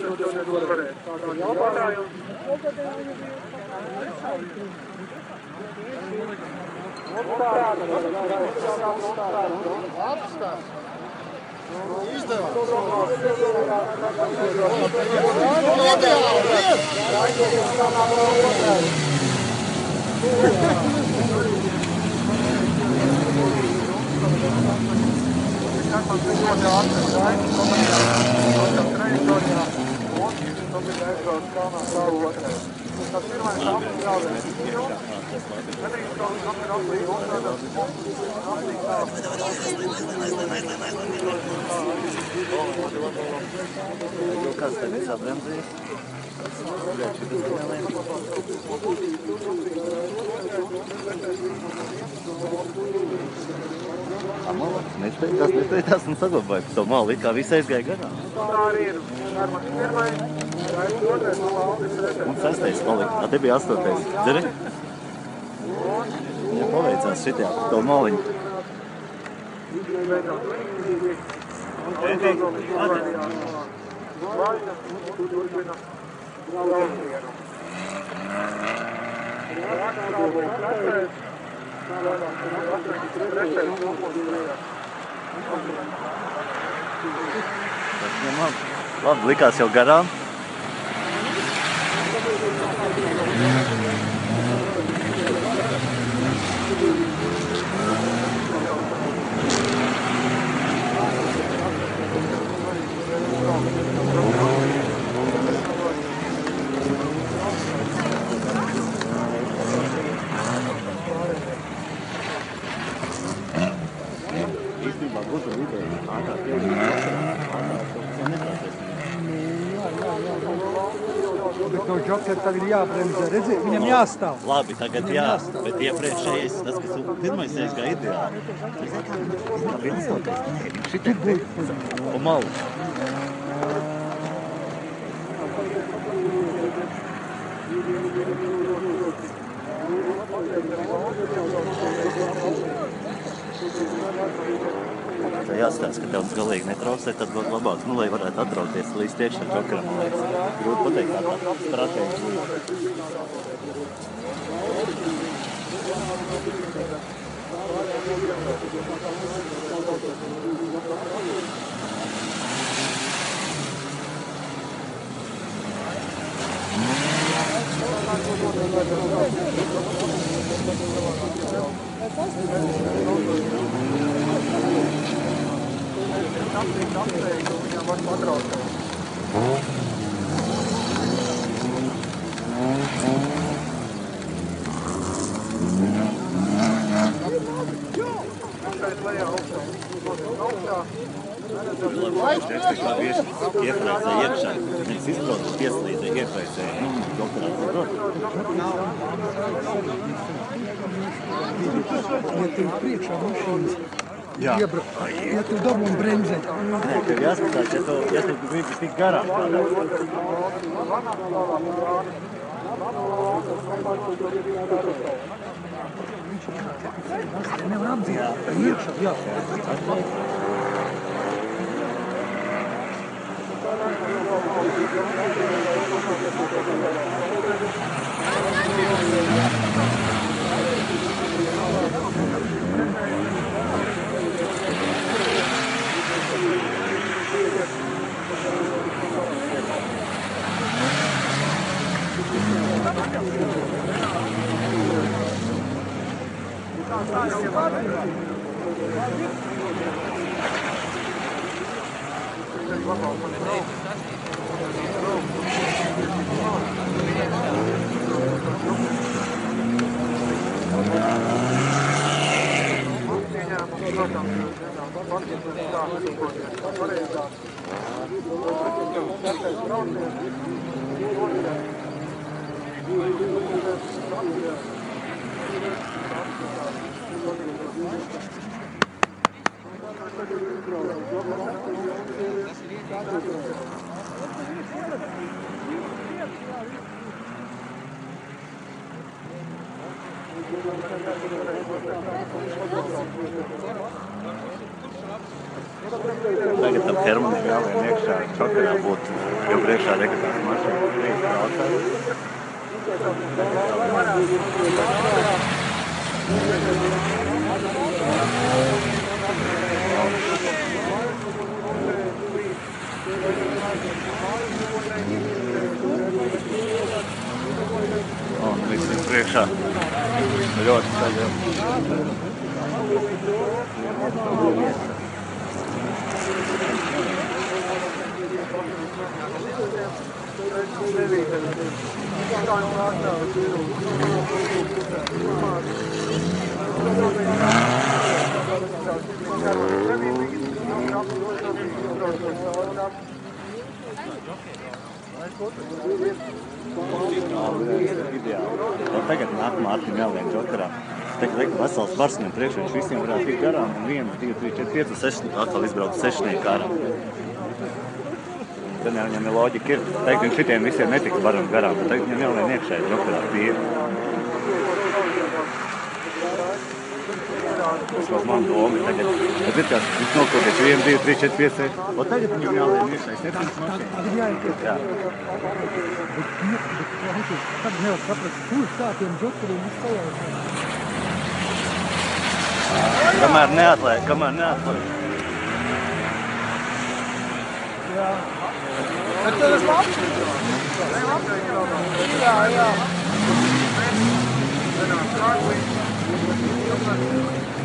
Kāds tagad sabremzīs? Tas nespējās un saglabāja pa savu malu, kā visi aizgāja garām. Un 6. palika, te bija 8. Dzeri? Ja paveicās šitajā par to maliņu. Labi, likās jau garām. Īstenībā būtu ideja ātrāk ielīt Bet no džokera tagad jābremzē, redzi, viņam jāstāv. Labi, tagad jā, bet iepriekšējais, tas, kas pirmais aizgāja ideāli. Labi, 8. Šitie pa malu. Tā jāstāsta, ka tev tas galīgi netraucē, tad būtu labāk, lai varētu atrauties līdz tiekšā džokeram, man liekas. Grūti pateikt, kā tā stratēģija. Iepraicē iekšā, nevis izbrauc, pieslīdē, iepraicē, doktorā izbrauc. Ja tev priekšā mašīnas iebrauc, ja tev dabū un bremzē. Nē, tev jāskatās, ja tu gribi tik garām kādā. Nevar apdzīt. Iekšā, jā. Tagad tam Hermanim jālien iekšā, čokarā būtu, jo priekšā rekatās mašīnas 3 braucēji. Un viss ir priekšā. Ļoti saļiem. Tagad nāk Mārtiņa jālien džokarā. Tagad liek vesels barsnim priekšā, viņš visiem varētu tikt garām. Un 1, 2, 3, 4, 5, 6, atkal izbraukt 6 kārā. Tad viņam ir loģika ir. Teikt, viņš šitiem visiem netiks baram garām, bet tagad viņam jālien iekšā džokarā tīri. Tas vēl man doma tagad. Tad ir kāds, viņš nokļūties 1, 2, 3, 4, 5, 6. O tagad viņam jālien iekšā 7 mašīnas. Jā. Tad nevar saprast, kurš tādiem džokariem izstāvās. Kamēr neatliek. Jā. Bet tev ir labs? Jā.